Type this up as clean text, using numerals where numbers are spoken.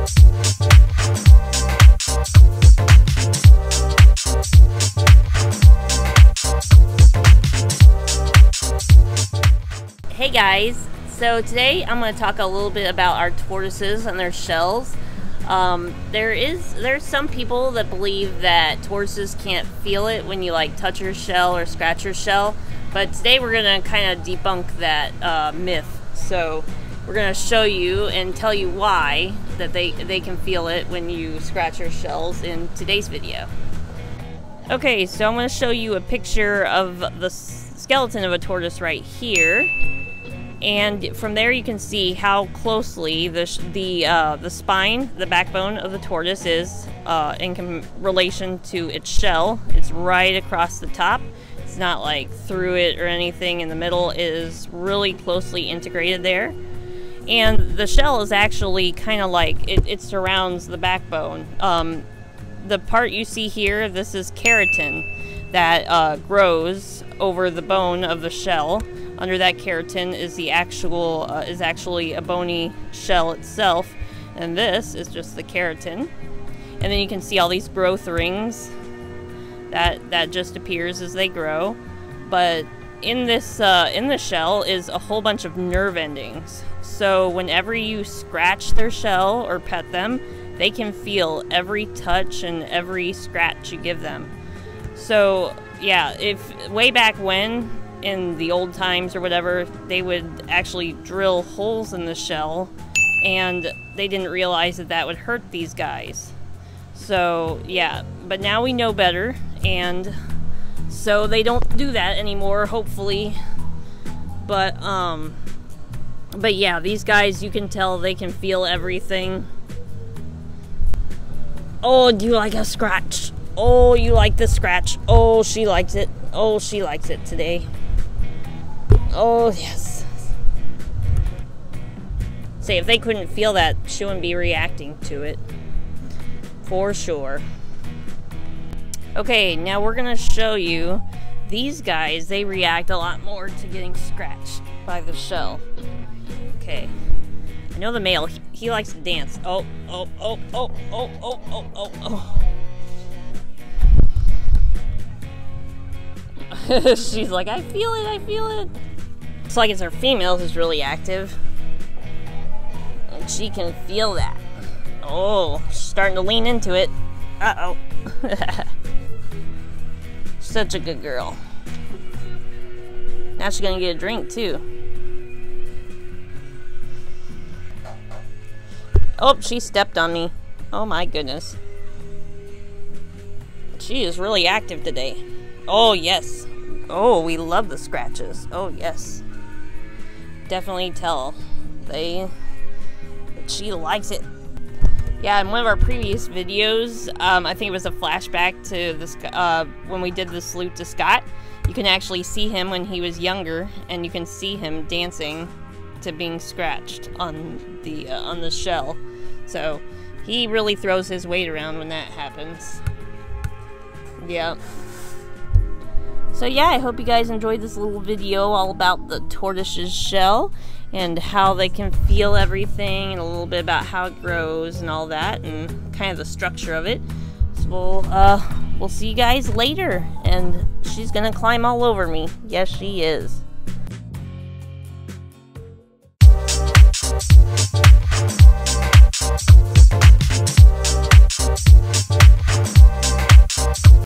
Hey guys, so today I'm going to talk a little bit about our tortoises and their shells. There's some people that believe that tortoises can't feel it when you like touch your shell or scratch your shell, but today we're going to kind of debunk that myth. So we're going to show you and tell you why that they can feel it when you scratch your shells in today's video. Okay, so I'm going to show you a picture of the skeleton of a tortoise right here. And from there you can see how closely the spine, the backbone of the tortoise is in relation to its shell. It's right across the top. It's not like through it or anything in the middle. It is really closely integrated there. And the shell is actually kind of like, it surrounds the backbone. The part you see here, this is keratin that grows over the bone of the shell. Under that keratin is the actually a bony shell itself, and this is just the keratin. And then you can see all these growth rings that just appears as they grow. But in this in the shell is a whole bunch of nerve endings. So whenever you scratch their shell or pet them, they can feel every touch and every scratch you give them. So yeah, if way back when, in the old times or whatever, they would actually drill holes in the shell, and they didn't realize that that would hurt these guys. So yeah, but now we know better, and so they don't do that anymore, hopefully. But yeah, these guys, you can tell they can feel everything. Oh, do you like a scratch? Oh, you like the scratch. Oh, she likes it. Oh, she likes it today. Oh, yes. Say, if they couldn't feel that, she wouldn't be reacting to it. For sure. Okay, now we're going to show you these guys. They react a lot more to getting scratched by the shell. Okay. I know the male, he likes to dance. Oh, oh, oh, oh, oh, oh, oh, oh, oh. She's like, I feel it, I feel it. Looks like it's our female who's really active. And she can feel that. Oh, she's starting to lean into it. Uh-oh. Such a good girl. Now she's gonna get a drink, too. Oh, she stepped on me. Oh my goodness. She is really active today. Oh, yes. Oh, we love the scratches. Oh, yes. Definitely tell. She likes it. Yeah, in one of our previous videos, I think it was a flashback to this, when we did the salute to Scott. You can actually see him when he was younger, and you can see him dancing to being scratched on the shell. So he really throws his weight around when that happens. Yeah. So yeah, I hope you guys enjoyed this little video all about the tortoise's shell and how they can feel everything, and a little bit about how it grows and all that, and kind of the structure of it. So we'll see you guys later, and she's gonna climb all over me. Yes, she is.